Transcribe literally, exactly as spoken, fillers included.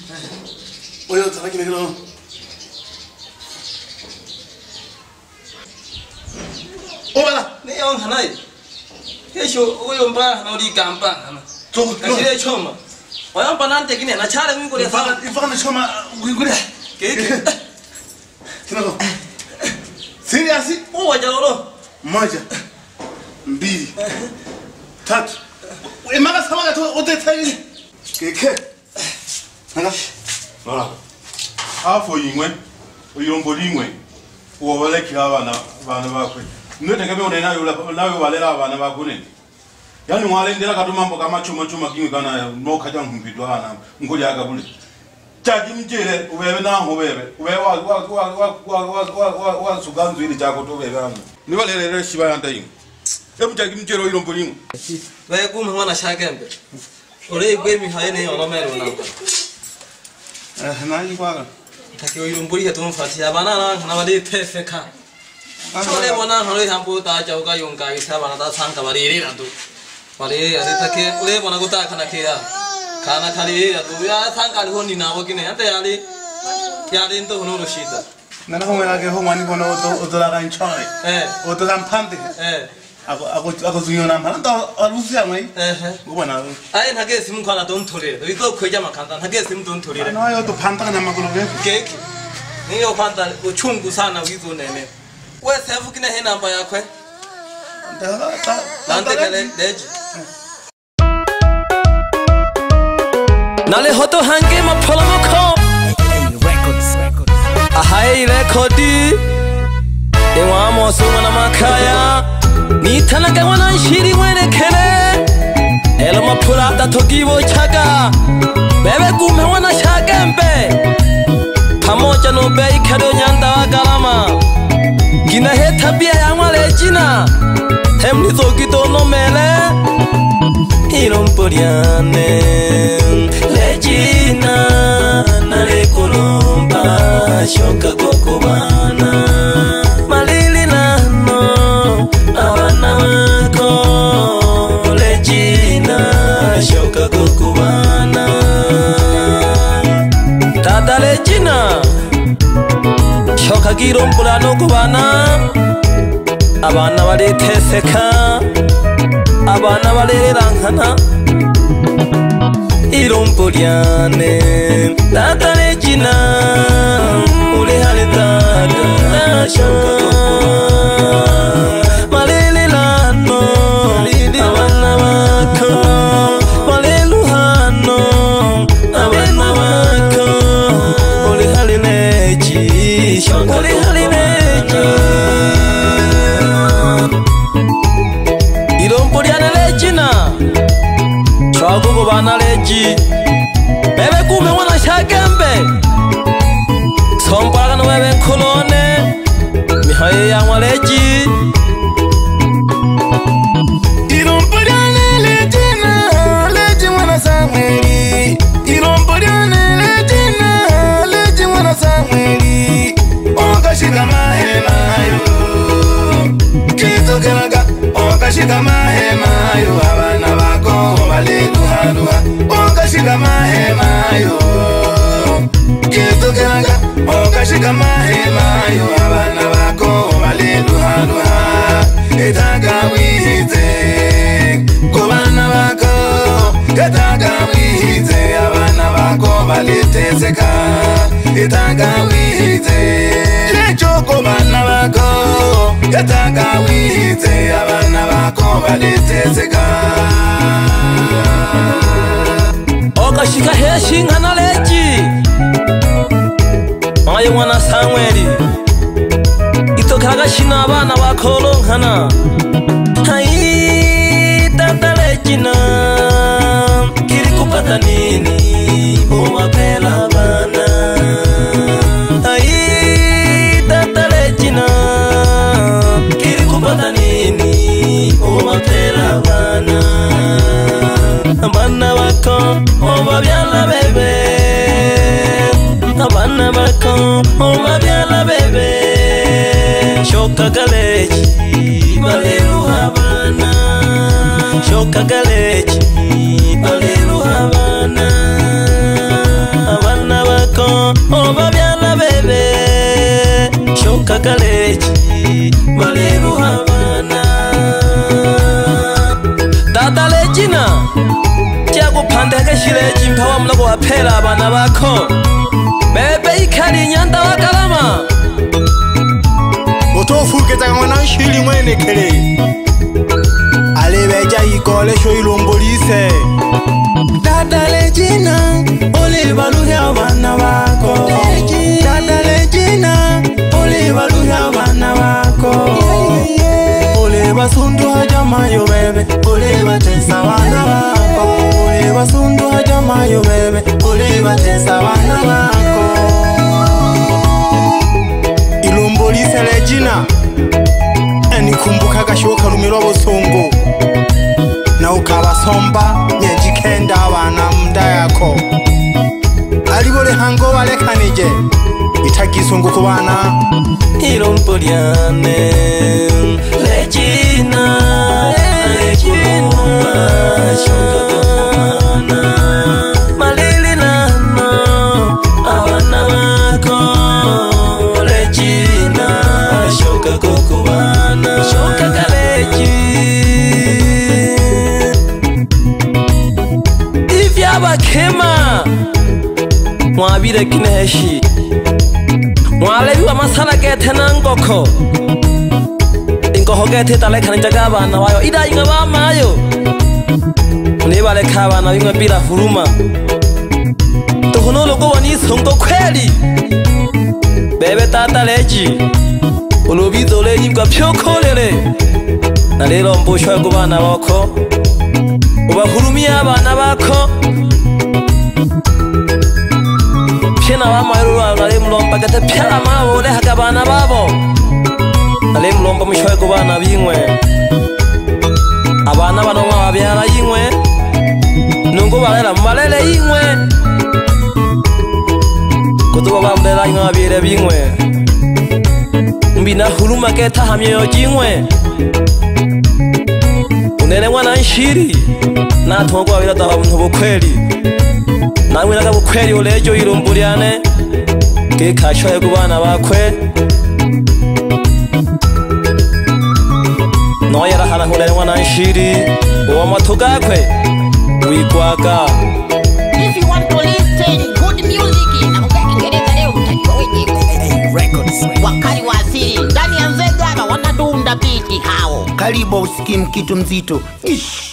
Oyo tarakile kilo. Ola, ni yong hanai. Kesho oyo mba na odi kampa. to Kasire choma. Oyo mba nante kine na chale mimi kule ifanga ifanga choma ngure. Keke. Kinako. Serious? O wajalolo. Moja. Mbili. Tatu. Emaka samaga to otetari. Keke. Nanga. Voilà. Afo yingwe, uyombo lingwe. Uwabale kilaba na bana bakwe. Ndote kebe unena yula nawe walela bana bakune. Yani mwale ndela katumambo kama chuma chuma kingwe kana no kaja ngumbidwa na ngoli akabule. Chaki mjere ubebe na ngobebe. Ube wa wa wa wa wa wa wa wa suganzu ili chako to bebe anu. Ni wale lele shiba yanda yingo. Ebu chaki mjere uyombo lingwe. Wewe kuma wana shakembe. Ole gwe mi haye ne ono mero na. Eh, nani kwaga? Taki oyo mburi ya tumfati abana na na bali pefeka. Chole bona hore hampo ta chauka yonga isa bana ta sangka bari ri randu. Bari ade take ole bona ko ta khana kheya. Khana khali ya tu ya sangka ho ni na wo kine ate yali. Ya din to hono roshita. Nana ko mera ke ho mani kono oto oto la kan chore. Eh. Oto kan pante. Eh. Ako ako ako zunyo na mara ndo alusia mai. Eh. Ngubona. Ai nage sim khana don thore. Ri to khoja ma khanta nage sim don thore. Ano ayo to panta na makolo ke. Keke. Ni yo khanta o chungu sana wizo nene. We sefu kine he namba yakwe. Da da. Nante kale leji. Nale hoto hange ma pholamo kho. Records. Ahai rekodi. Dewa mo sumana makaya. Ni tanaga wana shiri wene kene. Elo ma phulata thoki bo chaga. Bebe gume wana shagembe. Pamoja no bei kado nyanda galama. Gina he tabia ya wale jina. Hem ni zoki to no mele. Iromporiane Legina na le kolomba shoka kokobana Malili na no abana wako Legina shoka kokobana Tata Legina shoka girompura no kubana Abana bali teseka Abana balerankana Iromporiane Tata Legina Ule hale tata Malele lano Abana wako Malelu hano Abana wako Ule hale leji Ule hale leji Iromporiane Legina Chago bana leji Bebe kume wana shagembe Sompara no bebe kolone Mihaye ya waleji Iromporiane Legina Leji wana samweli Iromporiane Legina Leji wana samweli Okashika mahema yo Kizo kelaga Okashika mahema yo Abana bako Baleluhaluha Okashika mahema yo Kizo kelaga Okashika mahema yo Abana bako Baleluhaluha Etaga wihize Kubana bako Etaga wihize Abana bako Balitezeka Etaga wihize Lechoko bana bako Etaga wihize Abana bako Balitezeka Okashika heshi ngana leji Maye wana samweli Itokaga shina abana bakolo nkana Hai Tata Legina Kiri kupata nini Owa pela bana Hai Tata Legina Kiri kupata nini Owa pela bana Abana bako Owa byala bebe Abana bako Owa byala bebe Shoka galeji Balelu habana Shoka galeji Balelu habana Abana kalechi malero habana Tata Regina Tiago pandeke shilechi mpawa mloko wapela abana bako Bebe ikali nyanda wakalama Otofuke taka mwana nshili mwene kele Alebeja ikole sho ilombolise Tata Regina Ole baluhe abana bako Tata Regina Ole baluhe abana bako Ole basundu hajama yo bebe Ole batesa abana bako Ole basundu hajama yo bebe Ole batesa abana bako Ilombolise Regina Enikumbuka gashoka rumiro bosongo Na ukabasomba nyejikenda abana mda yako Alibole hango walekanije Itagisungu kubana Ilomboliane Regina Regina Shokakana Malili nano Abana bako Regina Shokakokubana Shokakaleji Ivyabakema Mwabire kineshi Mwalebi wa masala gete na ngoko Ingoho gete talekana njaga abana wayo Ida inga bamayo Nibaleka abana bimwe bila huruma Tukunolo gowa nisongo kweli Bebe Tata Regi Ulubizo leji mga pyokolele Na lelo mbusho ku bana bako Ubahurumia abana bako Pina wama yurua nale mlomba gata pia mabo le haka bana babo Nale mlomba mwishowe ku bana bingwe Abana bano mawabiala ingwe Nungu balela malele ingwe Kutuba bambela ingwe wabile bingwe Mbina huruma keta hamyo jingwe Unele wana nshiri Na tumoku wabila tawa mtubu kweli Na mwina kabu kweli ulejo ilumbuliane Kika shoye kubana wakwe Noya rahana hunele wana nshiri Uwa matugakwe Wikuaka If you want to listen good music na ukaki ngereza leo utajua wenyewe Wakali wa asili ndani ya Nzega na wanadunda biti hao Karibu usikie kitu mzito Ish